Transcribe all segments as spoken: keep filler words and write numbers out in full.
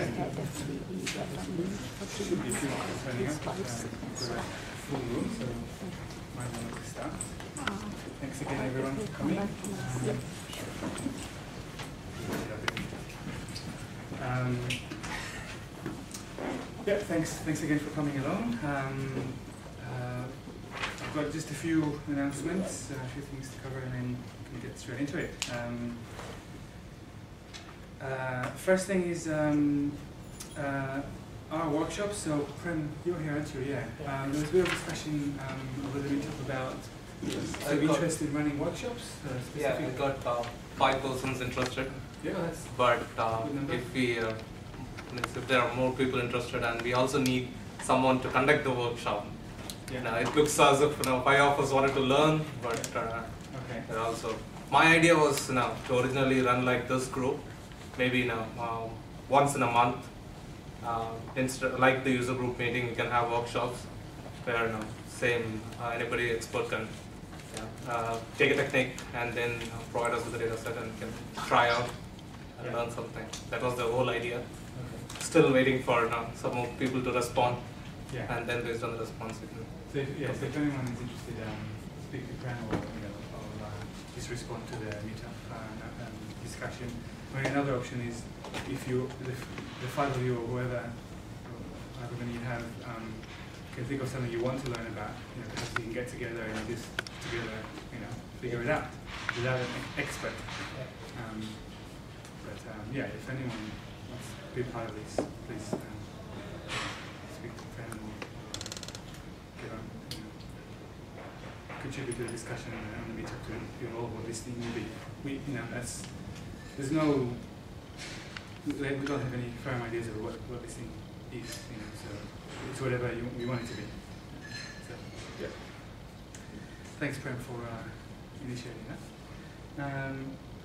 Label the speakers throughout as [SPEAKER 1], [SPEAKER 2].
[SPEAKER 1] Should be a few people turning up. Uh, we've got a full room, so might want to start. Thanks again, everyone, for coming. Um, yeah, thanks. Thanks again for coming along. Um, uh, I've got just a few announcements, uh, a few things to cover, and then we can get straight into it. Um, uh, first thing is um, uh, our workshop. So, Prem, you're here, aren't you? Yeah. Um, there was a bit of discussion um, over the meetup about so interest in running workshops. Uh,
[SPEAKER 2] yeah, I got uh, five persons interested.
[SPEAKER 1] Yeah, that's
[SPEAKER 2] but uh, if we, uh, if there are more people interested, and we also need someone to conduct the workshop.
[SPEAKER 1] Yeah.
[SPEAKER 2] Now, it looks as if you know, five of us wanted to learn, but uh,
[SPEAKER 1] okay.
[SPEAKER 2] there also my idea was you know, to originally run like this group, maybe you know, um, once in a month. Uh, instead, like the user group meeting, we can have workshops where you know, same uh, anybody expert can yeah, uh, take a technique and then uh, provide us with a data set and can try out and
[SPEAKER 1] yeah.
[SPEAKER 2] learn something. That was the whole idea.
[SPEAKER 1] Okay.
[SPEAKER 2] Still waiting for uh, some more people to respond,
[SPEAKER 1] yeah.
[SPEAKER 2] and then based on the response, we can.
[SPEAKER 1] So if, yeah, so if anyone is interested, um, speak to Prem or you know, or uh, just respond to the meetup uh, um, discussion. I mean, another option is if you, the, the five of you or whoever, however many you have, um, can think of something you want to learn about. You know, perhaps you can get together and just together, you know, figure it out without an expert. Um, but um, yeah, if anyone wants to be part of this, please um, speak to a friend or get on, you know, contribute to the discussion and the meetup to evolve what this thing will be. We, you know, that's there's no, we don't have any firm ideas of what what this thing is, you know, so it's whatever you you want it to be. So yeah. Thanks, Prem, for uh, initiating that. Um,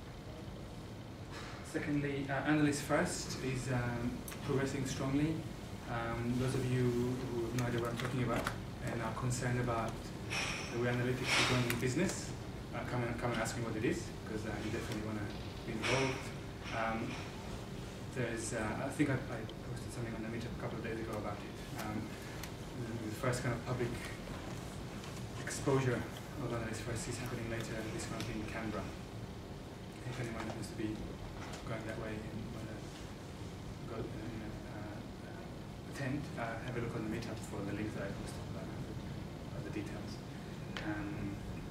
[SPEAKER 1] secondly, uh, Analyst First is um, progressing strongly. Um, those of you who have no idea what I'm talking about and are concerned about the way analytics is going in business, uh, come and come and ask me what it is, because uh, you definitely want to be involved. Um, there's, uh, I think I, I posted something on the meetup a couple of days ago about it. Um, the, the first kind of public exposure of Analyst First is happening later this month in Canberra. If anyone happens to be going that way and want to go, uh, you know, uh, uh, attend, uh, have a look on the meetup for the link that I posted about uh, the details. Um,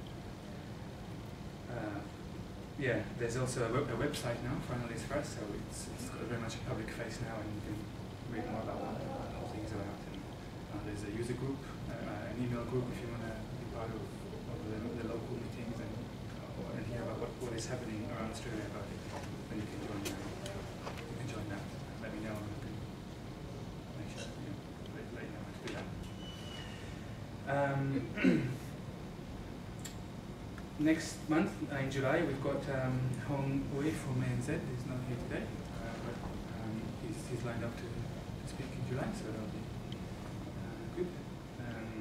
[SPEAKER 1] uh, yeah, there's also a, web, a website now for Analyst First, so it's, it's got very much a public face now, and you can read more about what the whole thing is about. And, uh, there's a user group, uh, an email group if you want to be part of, of the, the local meetings and, uh, and hear about what, what is happening around Australia about it. Then you can join that. You can join that. Let me know, and I can make sure you know, let, let you know how to do that. Um, Next month, uh, in July, we've got um, Hong Wei from A N Z. He's not here today, uh, but um, he's, he's lined up to, to speak in July, so that'll be uh, good. Um,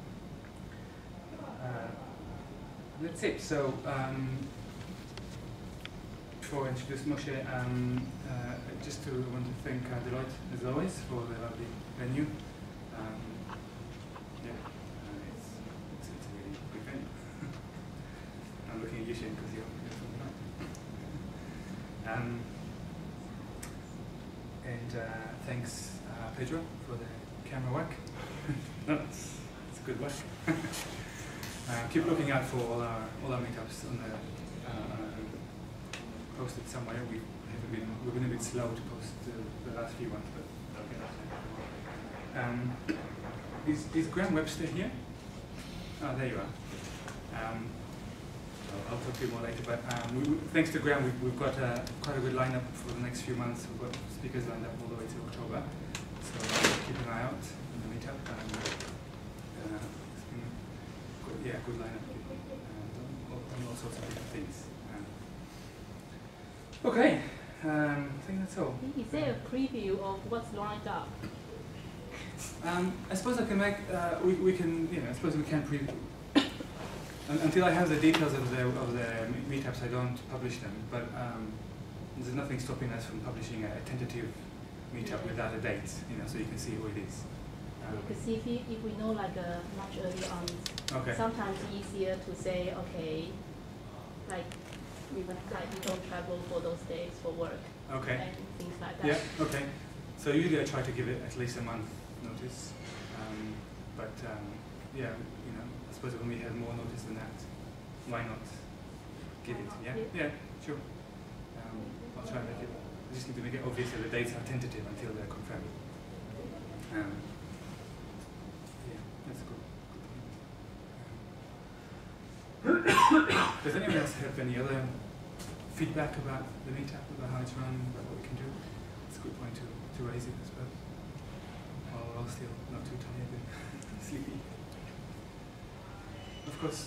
[SPEAKER 1] uh, that's it. So, um, before I introduce Moshe, um, uh, just to want to thank uh, Deloitte, as always, for the lovely venue. Um, yeah, uh, it's, it's, it's a really good venue. I'm looking at you, Shane, because you're, you're from the right. Um, and uh, thanks, uh, Pedro, for the camera work. No, it's, it's good work. uh, keep looking out for all our all our meetups on the uh, posted somewhere. We haven't been we've been a bit slow to post the, the last few ones, but they'll get out. Um, is is Graham Webster here? Oh, there you are. Um, I'll talk to you more later, but um, we, thanks to Graham, we've, we've got uh, quite a good lineup for the next few months. We've got speakers lined up all the way to October, so uh, keep an eye out on the meetup. Um, uh, it's been good, yeah, good lineup uh, on all sorts of different things. Um, okay, um, I think that's all.
[SPEAKER 3] Is there a preview of what's lined up?
[SPEAKER 1] Um, I suppose I can make. Uh, we we can. You know, I suppose we can preview. Until I have the details of the of the meetups, I don't publish them. But um, there's nothing stopping us from publishing a tentative meetup without a date, you know, so you can see who it is. Um,
[SPEAKER 3] Because if, you, if we know like uh, much earlier on,
[SPEAKER 1] okay.
[SPEAKER 3] sometimes easier to say, okay, like we would like we don't travel for those days for work
[SPEAKER 1] Okay.
[SPEAKER 3] and things like that.
[SPEAKER 1] Yeah. Okay. So usually I try to give it at least a month notice, um, but um, yeah, you know, I suppose when we have more notice than that, why not give it? Yeah. Yeah. Sure. Um, I'll try and make it. I just need to make it obvious that the dates are tentative until they're confirmed. Um, yeah, that's good. Does anyone else have any other feedback about the meetup, about how it's run, about what we can do? It's a good point to, to raise it as well. While we're all still not too tired and sleepy. Of course,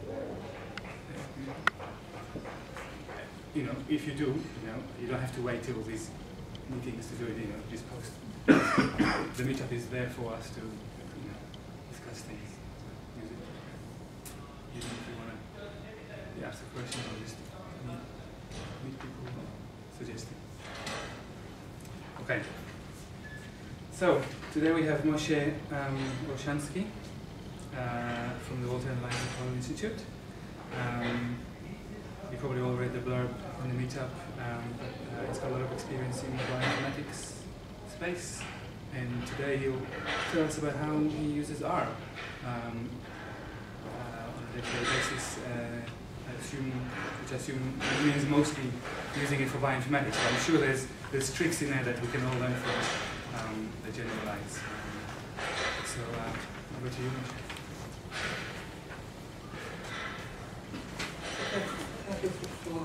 [SPEAKER 1] you know, if you do, you know, you don't have to wait till these meetings to do it, you know, just post. The meetup is there for us to, you know, discuss things. Use it. Even if you want to ask a question or just meet, meet people suggesting. Okay. So, today we have Moshe um, Olshansky uh, from the Walter and Eliza College Institute. Um, you probably all read the blurb on the meetup, um, but uh, he's got a lot of experience in the bioinformatics space, and today he'll tell us about how he uses R um, uh, on a day-to-day basis. Uh, I assume, which I assume means mostly using it for bioinformatics. But I'm sure there's there's tricks in there that we can all learn from um, the generalize. Um, so uh, over to you, Moshe.
[SPEAKER 4] Thank you for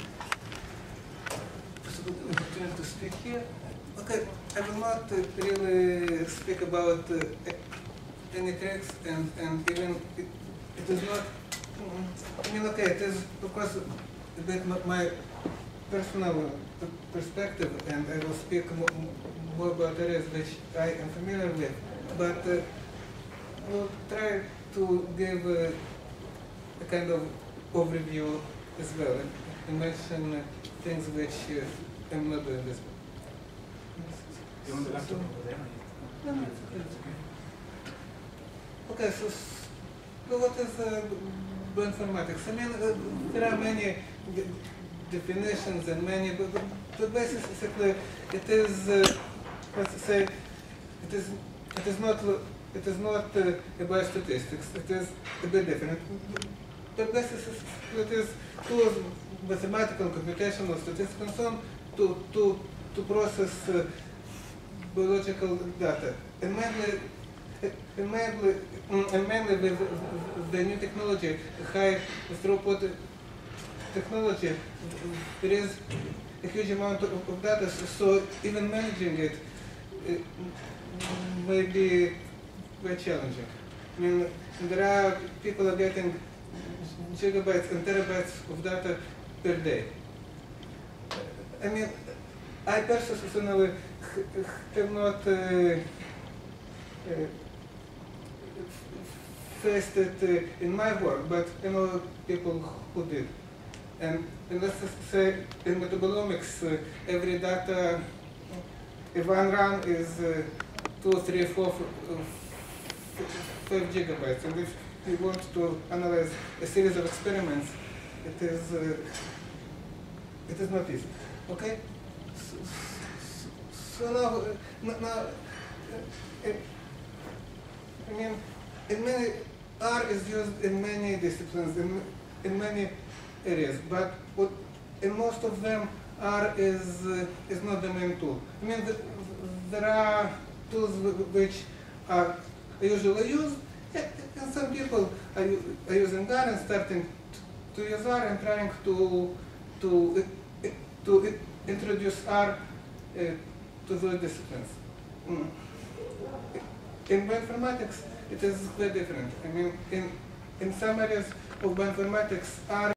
[SPEAKER 4] the opportunity to speak here. Okay, I will not uh, really speak about uh, any tricks, and, and even it, it is not, I mean, okay, it is of course a bit my personal perspective, and I will speak more, more about areas which I am familiar with, but uh, I will try to give uh, a kind of overview as well, and, and mention uh, things which uh, I'm not doing this.
[SPEAKER 1] You want the laptop over there?
[SPEAKER 4] No, no, it's okay. Okay, so, so what is uh, bioinformatics? I mean, uh, there are many d definitions and many, but, but, but basically it is, uh, let's say, it is, it is not, it is not uh, about statistics. It is a bit different. But basically it is tools, mathematical, computational, statistical, and so on, to to to process uh, biological data, and mainly, and mainly, and mainly with the new technology, high throughput technology, there is a huge amount of, of data. So even managing it, it may be very challenging. I mean, there are people are getting gigabytes and terabytes of data per day. I mean, I personally have not uh, uh, faced it uh, in my work, but I know people who did. And, and let's just say in metabolomics, uh, every data, if one run is uh, two, three, four, five gigabytes. And if you want to analyze a series of experiments, it is uh, it is not easy. Okay. So, so now, uh, now, uh, I mean, in many R is used in many disciplines, in in many areas, but what, in most of them, R is uh, is not the main tool. I mean, the, there are tools which are usually used, and some people are, are using R and starting to use R and trying to to to introduce R uh, to those disciplines. Mm. In bioinformatics, it is quite different. I mean, in in some areas of bioinformatics, R